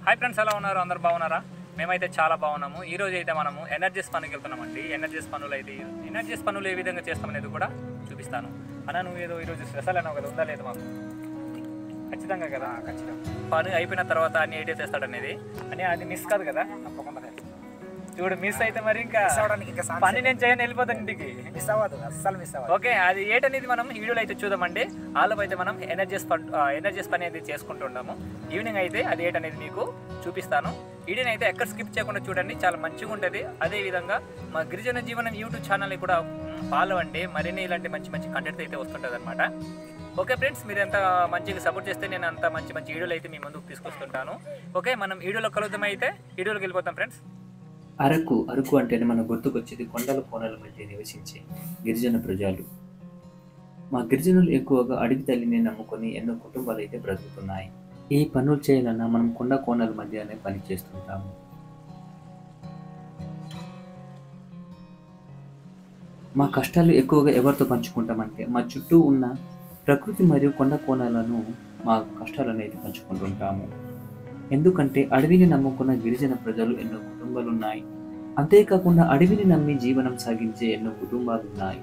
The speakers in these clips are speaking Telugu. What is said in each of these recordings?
హాయ్ ఫ్రెండ్స్, ఎలా ఉన్నారు? అందరు బాగున్నారా? మేమైతే చాలా బాగున్నాము. ఈ రోజు అయితే మనము ఎనర్జీస్ పనికి వెళ్తున్నామండి. ఎనర్జీస్ పనులు ఏ విధంగా చేస్తామనేది కూడా చూపిస్తాను. అన్న, నువ్వు ఏదో ఈరోజు స్పెషల్ అన్నావు కదా, ఉందా లేదు మాకు? ఖచ్చితంగా కదా? ఖచ్చితంగా. పని అయిపోయిన తర్వాత అన్ని ఐడియా చేస్తాడనేది అని అది మిస్ కాదు కదా? తప్పకుండా చూడు, మిస్ అయితే మరి ఇంకా పని నేను చేయని వెళ్ళిపోతాను ఇంటికి. మిస్ అవ్వదు, అస్సలు మిస్ అవ్వదు. ఓకే, అది ఏంటనేది మనం వీడియోలో అయితే చూద్దామండి. ఆలోపు అయితే మనం ఎనర్జీస్ పని అయితే చేసుకుంటుంటాము. ఈవినింగ్ అయితే అది ఏంటనేది మీకు చూపిస్తాను. వీడియోని అయితే ఎక్కడ స్కిప్ చేయకుండా చూడండి, చాలా మంచిగా ఉంటుంది. అదేవిధంగా మా గిరిజన జీవనం యూట్యూబ్ ఛానల్ని కూడా ఫాలో అంటే మరిన్ని ఇలాంటి మంచి మంచి కంటెంట్ అయితే వస్తుంటుంది అనమాట. ఓకే ఫ్రెండ్స్, మీరు ఎంత మంచిగా సపోర్ట్ చేస్తే నేను అంత మంచి మంచి వీడియోలు అయితే మీ ముందుకు తీసుకొస్తుంటాను. ఓకే, మనం వీడియోలో కలుద్దాం. అయితే వీడియోలోకి వెళ్ళిపోతాం ఫ్రెండ్స్. అరకు అంటేనే మన గుర్తుకొచ్చేది కొండల కోనల మధ్య నివసించే గిరిజన ప్రజలు. మా గిరిజనులు ఎక్కువగా అడవి తల్లిని నమ్ముకొని ఎన్నో కుటుంబాలు అయితే బ్రతుకుతున్నాయి. ఏ పనులు చేయాలన్నా మనం కొండ కోనల మధ్యనే పని చేస్తుంటాము. మా కష్టాలు ఎక్కువగా ఎవరితో పంచుకుంటామంటే మా చుట్టూ ఉన్న ప్రకృతి మరియు కొండ కోణాలను మా కష్టాలను అయితే పంచుకుంటుంటాము. ఎందుకంటే అడవిని నమ్ముకున్న గిరిజన ప్రజలు ఎన్నో కుటుంబాలు ఉన్నాయి. అంతేకాకుండా అడవిని నమ్మి జీవనం సాగించే ఎన్నో కుటుంబాలు ఉన్నాయి.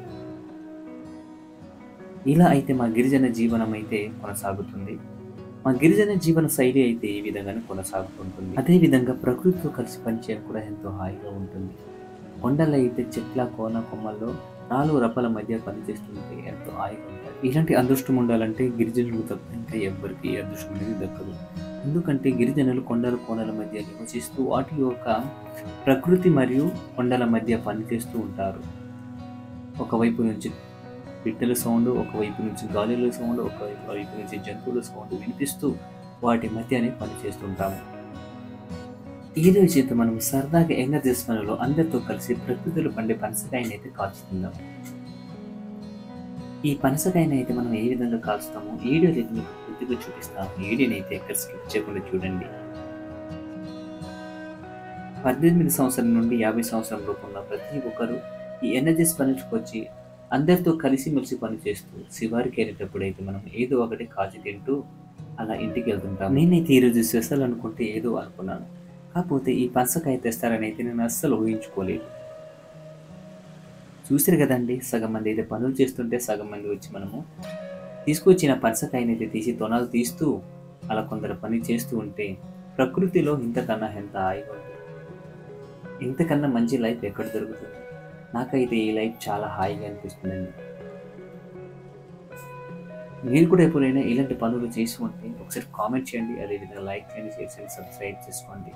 ఇలా అయితే మా గిరిజన జీవనం అయితే కొనసాగుతుంది. మా గిరిజన జీవన శైలి అయితే ఈ విధంగానే కొనసాగుతుంటుంది. అదేవిధంగా ప్రకృతితో కలిసి పనిచేయడం కూడా ఎంతో హాయిగా ఉంటుంది. కొండలు అయితే చెట్ల కోన కొమ్మల్లో 4 రప్పల మధ్య పనిచేస్తుంటే ఎంతో హాయిగా ఉంటుంది. ఇలాంటి అదృష్టం ఉండాలంటే గిరిజనులకు తప్ప ఇంకా ఎవ్వరికి ఈ అదృష్టం అనేది దక్కదు. ఎందుకంటే గిరిజనులు కొండల కోనల మధ్య నివసిస్తూ వాటి యొక్క ప్రకృతి మరియు కొండల మధ్య పనిచేస్తూ ఉంటారు. ఒకవైపు నుంచి పిట్టల సౌండ్, ఒకవైపు నుంచి గాలిల సౌండ్, ఒకవైపు నుంచి జంతువుల సౌండ్ వినిపిస్తూ వాటి మధ్యనే పనిచేస్తుంటాము. ఈ రోజు అయితే మనం సరదాగా ఎనర్జీస్ పనులు అందరితో కలిసి ప్రకృతిలో పండే పనసకాయని అయితే కాల్చుకుందాం. ఈ పనసకాయని అయితే మనం ఏ విధంగా కాల్చుతామో ఈ వీడియోలో అయితే మీకు పూర్తిగా చూపిస్తాము. ఈ వీడియోని అయితే ఎక్కడ స్కిప్ చేయకుండా చూడండి. 18 సంవత్సరం నుండి 50 సంవత్సరం లోపు ఉన్న ప్రతి ఒక్కరూ ఈ ఎనర్జీస్ పనికి వచ్చి అందరితో కలిసిమెలిసి పని చేస్తూ శివారికి వెళ్ళేటప్పుడు అయితే మనం ఏదో ఒకటి కాల్చి తింటూ అలా ఇంటికి వెళ్తుంటాం. నేనైతే ఈరోజు స్పెషల్ అనుకుంటే ఏదో అనుకున్నాను, కాకపోతే ఈ పనసకాయ తెస్తారని అయితే నేను అస్సలు ఊహించుకోలేదు. చూసారు కదండి, సగం మంది అయితే పనులు చేస్తుంటే సగం మంది వచ్చి మనము తీసుకొచ్చిన పనసకాయని అయితే తీసి తొనాలు తీస్తూ అలా కొందరు పని చేస్తూ ఉంటే ప్రకృతిలో ఇంతకన్నా ఎంత హాయిగా ఉంటుంది. ఇంతకన్నా మంచి లైఫ్ ఎక్కడ దొరుకుతుంది? నాకైతే ఈ లైఫ్ చాలా హాయిగా అనిపిస్తుందండి. మీరు కూడా ఎప్పుడైనా ఇలాంటి పనులు చేసి ఉంటే ఒకసారి కామెంట్ చేయండి. అదేవిధంగా లైక్ చేయండి, షేర్ చేయండి, సబ్స్క్రైబ్ చేసుకోండి.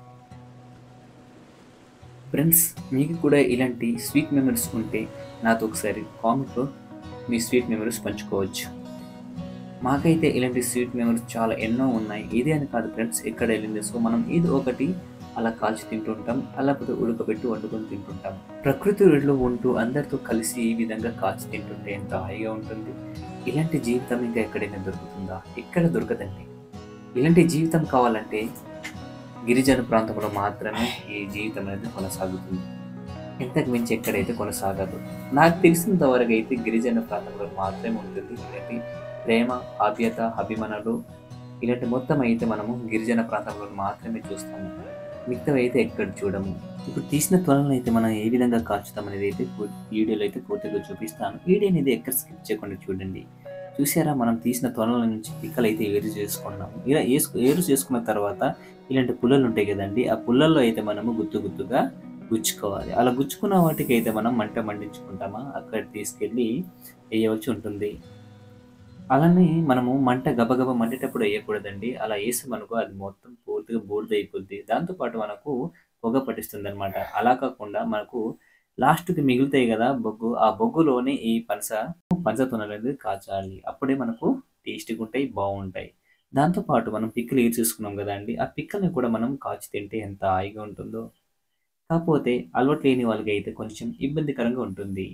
ఫ్రెండ్స్, మీకు కూడా ఇలాంటి స్వీట్ మెమరీస్ ఉంటే నాతో ఒకసారి కామెంట్లో మీ స్వీట్ మెమరీస్ పంచుకోవచ్చు. మాకైతే ఇలాంటి స్వీట్ మెమరీస్ చాలా ఎన్నో ఉన్నాయి. ఇదే అని కాదు ఫ్రెండ్స్, ఎక్కడ వెళ్ళింది సో మనం ఏదో ఒకటి అలా కాల్చి తింటుంటాం, అలాగే ఉడకబెట్టి వండుకొని తింటుంటాం. ప్రకృతి ఒడిలో ఉంటూ అందరితో కలిసి ఈ విధంగా కాల్చి తింటుంటే ఎంత హాయిగా ఉంటుంది. ఇలాంటి జీవితం ఇంకా ఎక్కడైనా దొరుకుతుందా? ఎక్కడ దొరకదండి. ఇలాంటి జీవితం కావాలంటే గిరిజన ప్రాంతంలో మాత్రమే ఈ జీవితం అనేది కొనసాగుతుంది. ఇంతకు మించి ఎక్కడైతే కొనసాగదు. నాకు తెలిసినంత వరకు అయితే గిరిజన ప్రాంతంలో మాత్రమే ఉంటుంది ఇలాంటి ప్రేమ, ఆప్యాయత, అభిమానాలు. ఇలాంటి మొత్తం అయితే మనము గిరిజన ప్రాంతంలో మాత్రమే చూస్తాము, మిగతావి అయితే ఎక్కడ చూడము. ఇప్పుడు తీసిన త్వరలను అయితే మనం ఏ విధంగా కాల్చుతాం అనేది అయితే వీడియోలో అయితే పూర్తిగా చూపిస్తాను. వీడియో అనేది ఎక్కడ స్కిప్ చేయకుండా చూడండి. చూసారా, మనం తీసిన త్వరల నుంచి పిక్కలు అయితే ఏరు చేసుకున్నాము. ఇలా ఏరు చేసుకున్న తర్వాత ఇలాంటి పుల్లలు ఉంటాయి కదండి, ఆ పుల్లల్లో అయితే మనము గుత్తుగా గుచ్చుకోవాలి. అలా గుచ్చుకున్న వాటికి అయితే మనం మంట మండించుకుంటామా అక్కడ తీసుకెళ్ళి వేయవలసి ఉంటుంది. అలానే మనము మంట గబగబ మండేటప్పుడు వేయకూడదండి. అలా వేసామనుకో అది మొత్తం పూర్తిగా బూడిదైపోద్ది. దాంతోపాటు మనకు పొగ పట్టిస్తుంది అనమాట. అలా కాకుండా మనకు లాస్ట్కి మిగులుతాయి కదా బొగ్గు, ఆ బొగ్గులోనే ఈ పనస తొనలు అనేది కాచాలి. అప్పుడే మనకు టేస్ట్గా ఉంటాయి, బాగుంటాయి. దాంతోపాటు మనం పిక్కలు ఏరు చేసుకున్నాం కదండి, ఆ పిక్కల్ని కూడా మనం కాచి తింటే ఎంత హాయిగా ఉంటుందో. కాకపోతే అలవాటు లేని వాళ్ళకి అయితే కొంచెం ఇబ్బందికరంగా ఉంటుంది.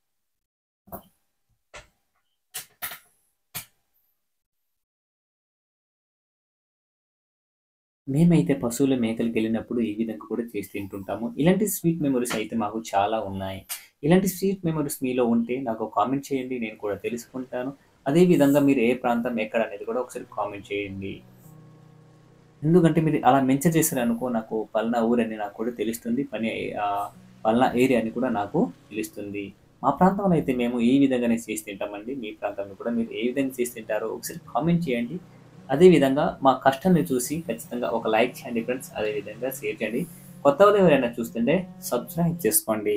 మేమైతే పశువుల మేకలకు వెళ్ళినప్పుడు ఈ విధంగా కూడా చేసి తింటుంటాము. ఇలాంటి స్వీట్ మెమరీస్ అయితే మాకు చాలా ఉన్నాయి. ఇలాంటి స్వీట్ మెమరీస్ మీలో ఉంటే నాకు కామెంట్ చేయండి, నేను కూడా తెలుసుకుంటాను. అదేవిధంగా మీరు ఏ ప్రాంతం ఎక్కడ అనేది కూడా ఒకసారి కామెంట్ చేయండి. ఎందుకంటే మీరు అలా మెన్షన్ చేశారనుకో నాకు పలానా ఊరని నాకు కూడా తెలుస్తుంది. పలానా ఏరియా అని కూడా నాకు తెలుస్తుంది. మా ప్రాంతంలో అయితే మేము ఈ విధంగానే చేసి తింటామండి. మీ ప్రాంతంలో కూడా మీరు ఏ విధంగా చేసి తింటారో ఒకసారి కామెంట్ చేయండి. అదేవిధంగా మా కష్టాన్ని చూసి ఖచ్చితంగా ఒక లైక్ చేయండి ఫ్రెండ్స్. అదేవిధంగా షేర్ చేయండి. కొత్త వాళ్ళు ఎవరైనా చూస్తుంటే సబ్స్క్రైబ్ చేసుకోండి.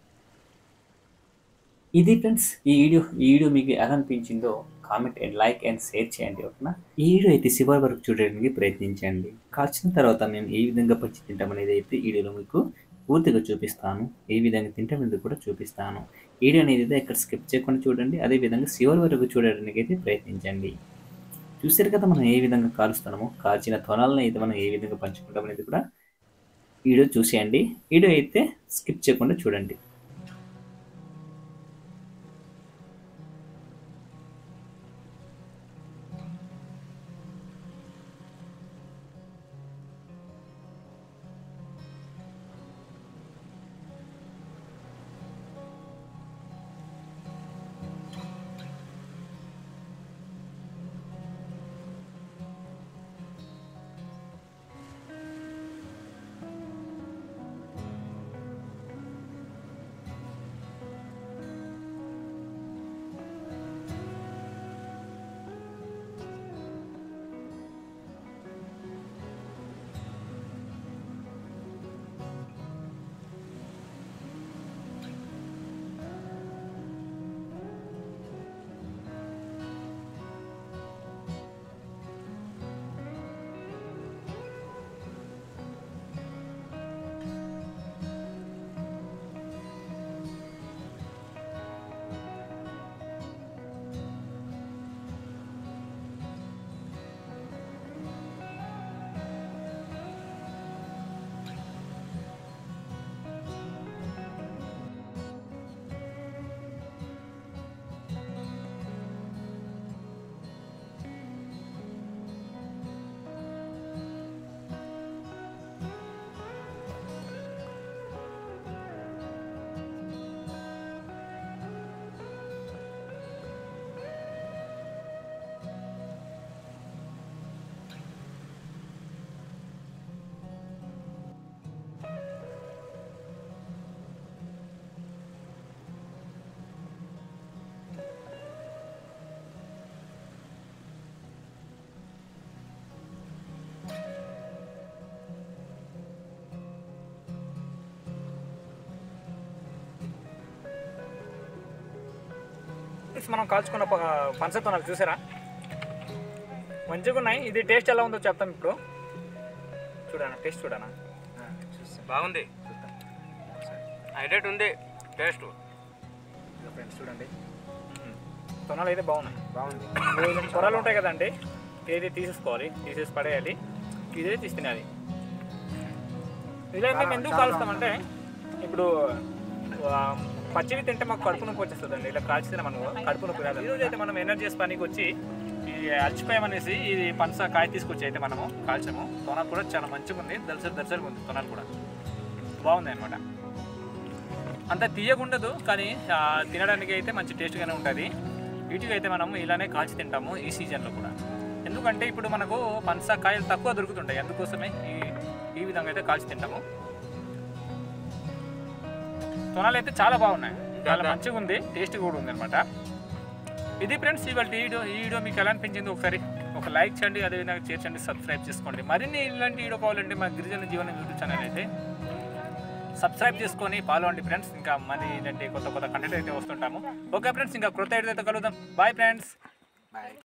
ఇది ఫ్రెండ్స్ ఈ వీడియో మీకు ఎలా అనిపించిందో comment and like and share చేయండి. ఓకేనా? ఈ వీడియో అయితే చివరి వరకు చూడడానికి ప్రయత్నించండి. కాల్చిన తర్వాత మేము ఏ విధంగా పచ్చి తింటామనేది అయితే ఈ వీడియోలో మీకు పూర్తిగా చూపిస్తాను. ఏ విధంగా తింటామనేది కూడా చూపిస్తాను. వీడియో అనేది అయితే ఎక్కడ స్కిప్ చేయకుండా చూడండి. అదేవిధంగా చివరి వరకు చూడడానికి అయితే ప్రయత్నించండి. చూసారు కదా మనం ఏ విధంగా కాలుస్తున్నామో, కాల్చిన తొనాలను అయితే మనం ఏ విధంగా పంచుకుంటాం అనేది కూడా వీడియో చూసేయండి. వీడియో అయితే స్కిప్ చేయకుండా చూడండి. మనం కాల్చుకున్న పనసతో నాకు చూసారా మంచిగా ఉన్నాయి. ఇది టేస్ట్ ఎలా ఉందో చెప్తాం ఇప్పుడు. చూడనా టేస్ట్ చూడనా బాగుంది, హైలైట్ ఉంది టేస్ట్. ఫ్రెండ్స్ చూడండి తొనాలు అయితే బాగున్నాయి. బాగుంది. పొరాలు ఉంటాయి కదండి, ఏది తీసేసి పడేయాలి. ఇదే తీసి తినాలి. ఇలా మేము ఎందుకు కాలుస్తామంటే ఇప్పుడు పచ్చివి తింటే మాకు కడుపు నొప్పి వచ్చేస్తుందండి. ఇలా కాల్చితే మనకు కడుపు నొప్పి రాదు. ఈరోజు అయితే మనం ఎనర్జీస్ పనికి వచ్చి ఇది అలసిపోయామనేసి ఇది పనస కాయ తీసుకొచ్చి అయితే మనము కాల్చాము. తొనాలు కూడా చాలా మంచిగా ఉంది, దర్శలుగా ఉంది. తొనాలు కూడా బాగుంది అనమాట. అంత తీయగుండదు కానీ తినడానికి అయితే మంచి టేస్ట్గానే ఉంటుంది. వీటికి అయితే మనం ఇలానే కాల్చి తింటాము ఈ సీజన్లో కూడా. ఎందుకంటే ఇప్పుడు మనకు పనస కాయలు తక్కువ దొరుకుతుంటాయి, అందుకోసమే ఈ విధంగా అయితే కాల్చి తింటాము. తొనాలు అయితే చాలా బాగున్నాయి, చాలా మంచిగా ఉంది, టేస్ట్ కూడా ఉంది అనమాట. ఇది ఫ్రెండ్స్ ఇవాళ ఈ వీడియో మీకు ఎలా అనిపించింది ఒకసారి ఒక లైక్ చేయండి. అదేవిధంగా షేర్ చేయండి, సబ్స్క్రైబ్ చేసుకోండి. మరిన్ని ఇలాంటి వీడియో కావాలంటే మా గిరిజన జీవనం యూట్యూబ్ ఛానల్ అయితే సబ్స్క్రైబ్ చేసుకొని ఫాలో అండి ఫ్రెండ్స్. ఇంకా మరి ఇలాంటి కొత్త కంటెంట్ అయితే వస్తుంటాము. ఓకే ఫ్రెండ్స్, ఇంకా కొత్త వీడియో అయితే కలుద్దాం. Bye friends. బాయ్.